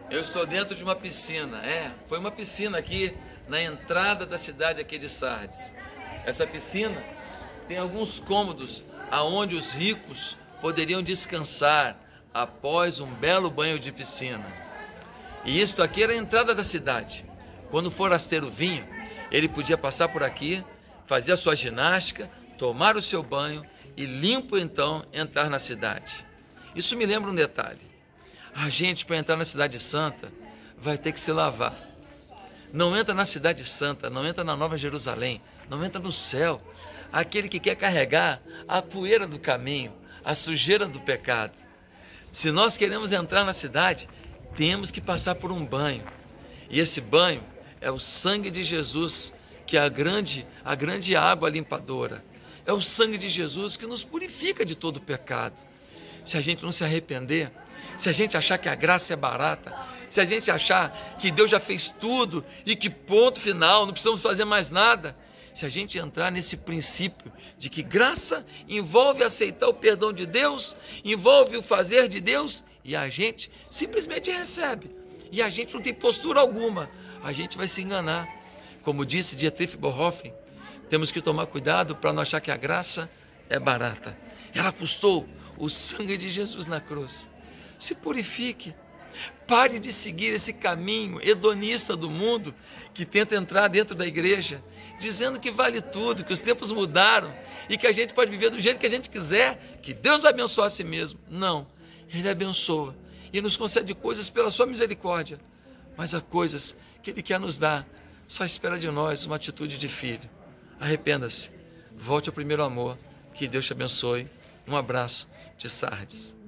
Eu estou dentro de uma piscina. Foi uma piscina aqui na entrada da cidade aqui de Sardes. Essa piscina tem alguns cômodos aonde os ricos poderiam descansar após um belo banho de piscina. E isto aqui era a entrada da cidade. Quando o forasteiro vinha, ele podia passar por aqui, fazer a sua ginástica, tomar o seu banho e limpo então entrar na cidade. Isso me lembra um detalhe. A gente, para entrar na Cidade Santa, vai ter que se lavar. Não entra na Cidade Santa, não entra na Nova Jerusalém, não entra no céu. Aquele que quer carregar a poeira do caminho, a sujeira do pecado. Se nós queremos entrar na cidade, temos que passar por um banho. E esse banho é o sangue de Jesus, que é a grande água limpadora. É o sangue de Jesus que nos purifica de todo o pecado. Se a gente não se arrepender, se a gente achar que a graça é barata, se a gente achar que Deus já fez tudo e que ponto final, não precisamos fazer mais nada, se a gente entrar nesse princípio de que graça envolve aceitar o perdão de Deus, envolve o fazer de Deus, e a gente simplesmente recebe, e a gente não tem postura alguma, a gente vai se enganar. Como disse Dietrich Bonhoeffer, temos que tomar cuidado para não achar que a graça é barata. Ela custou o sangue de Jesus na cruz. Se purifique. Pare de seguir esse caminho hedonista do mundo que tenta entrar dentro da igreja, dizendo que vale tudo, que os tempos mudaram e que a gente pode viver do jeito que a gente quiser, que Deus vai abençoar a si mesmo. Não, Ele abençoa e nos concede coisas pela sua misericórdia, mas há coisas que Ele quer nos dar, só espera de nós uma atitude de filho. Arrependa-se, volte ao primeiro amor, que Deus te abençoe. Um abraço de Sardes.